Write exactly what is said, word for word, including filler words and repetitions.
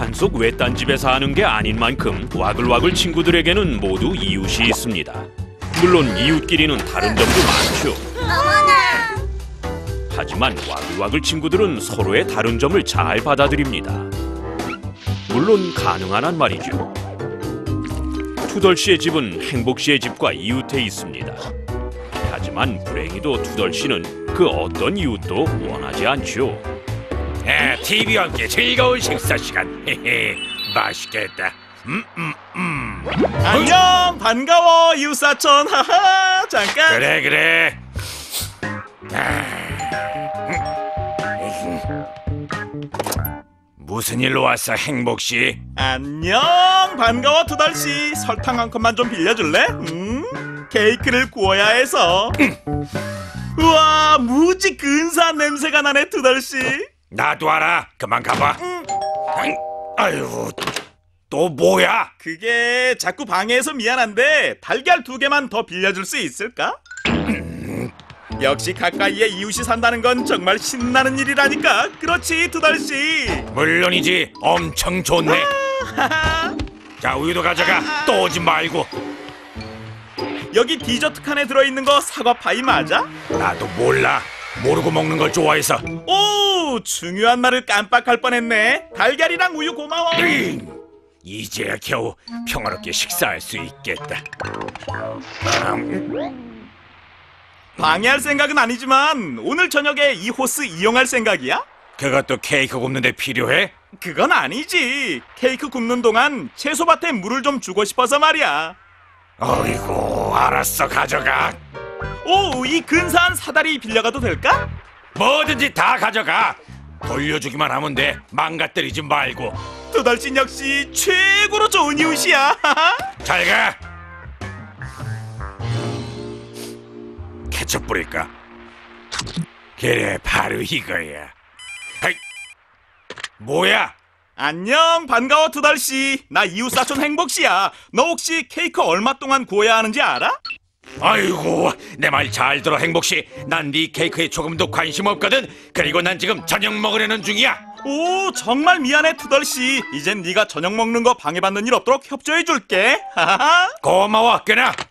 산속 외딴 집에 사는 게 아닌 만큼 와글와글 친구들에게는 모두 이웃이 있습니다. 물론 이웃끼리는 다른 점도 많죠. 어머나! 하지만 와글와글 친구들은 서로의 다른 점을 잘 받아들입니다. 물론 가능한 한 말이죠. 투덜 씨의 집은 행복 씨의 집과 이웃해 있습니다. 하지만 불행히도 투덜 씨는 그 어떤 이웃도 원하지 않죠. 에, 티비와 함께 즐거운 식사 시간. 헤헤, 맛있겠다. 음, 음, 음. 안녕, 반가워 이웃사촌. 하하, 잠깐. 그래, 그래. 아, 음. 무슨 일로 왔어, 행복 씨? 안녕, 반가워 투덜씨. 설탕 한 컵만 좀 빌려줄래? 음, 케이크를 구워야 해서. 우와, 무지 근사한 냄새가 나네 투덜씨. 나도 알아. 그만 가봐. 음, 아유, 또 뭐야? 그게 자꾸 방해해서 미안한데 달걀 두 개만 더 빌려줄 수 있을까? 역시 가까이에 이웃이 산다는 건 정말 신나는 일이라니까. 그렇지 투덜씨. 물론이지. 엄청 좋네. 하하. 자, 우유도 가져가. 또 오지 말고. 여기 디저트 칸에 들어있는 거 사과 파이 맞아? 나도 몰라. 모르고 먹는 걸 좋아해서. 오, 중요한 말을 깜빡할 뻔했네. 달걀이랑 우유 고마워. 으잉, 이제야 겨우 평화롭게 식사할 수 있겠다. 음, 방해할 생각은 아니지만 오늘 저녁에 이 호스 이용할 생각이야? 그것도 케이크 굽는데 필요해? 그건 아니지. 케이크 굽는 동안 채소밭에 물을 좀 주고 싶어서 말이야. 어이구, 알았어, 가져가. 오, 이 근사한 사다리 빌려가도 될까? 뭐든지 다 가져가. 돌려주기만 하면 돼. 망가뜨리지 말고. 두덜신 역시 최고로 좋은 이웃이야. 잘 가. 케첩 뿌릴까? 그래, 바로 이거야. 아이, 뭐야? 안녕, 반가워 두덜씨. 나 이웃사촌 행복씨야. 너 혹시 케이크 얼마 동안 구워야 하는지 알아? 아이고, 내 말 잘 들어, 행복씨. 난 네 케이크에 조금도 관심 없거든. 그리고 난 지금 저녁 먹으려는 중이야. 오, 정말 미안해 투덜씨. 이젠 네가 저녁 먹는 거 방해받는 일 없도록 협조해줄게. 하하하. 고마워, 끊어.